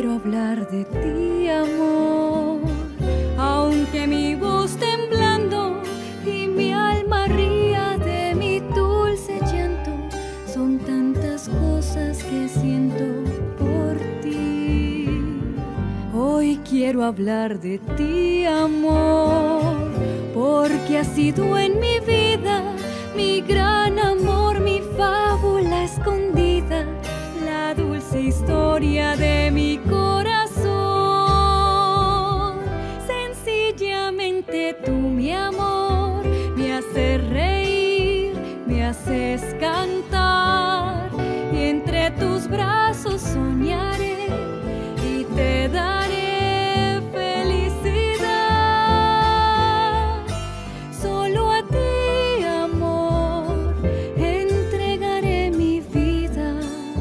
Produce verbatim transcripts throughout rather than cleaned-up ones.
quiero hablar de ti, amor, aunque mi voz temblando y mi alma ría de mi dulce llanto. Son tantas cosas que siento por ti. Hoy quiero hablar de ti, amor, porque has sido en mi vida mi gran amor, mi fábula escondida, la dulce historia de mi corazón. Sencillamente tú, mi amor, me haces reír, me haces cantar, y entre tus brazos soñaré y te daré felicidad. Solo a ti, amor, entregaré mi vida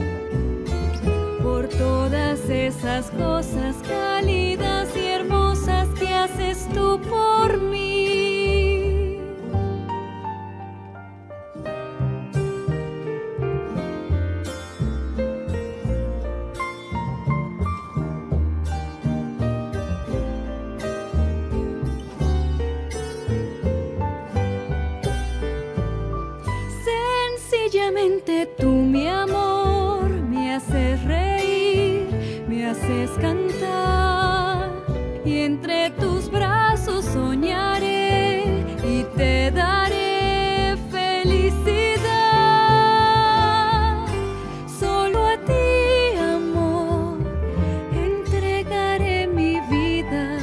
por todas esas cosas cálidas y hermosas que haces tú por mí. Sencillamente tú, mi amor, me haces reír, me haces cantar, y entre tus brazos soñaré y te daré felicidad. Solo a ti, amor, entregaré mi vida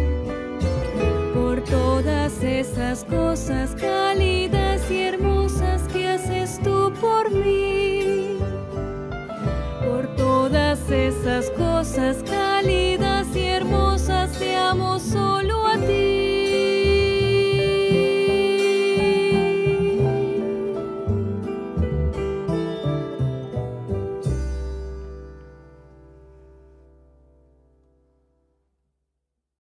por todas esas cosas cálidas y hermosas que haces tú por mí, por todas esas cosas cálidas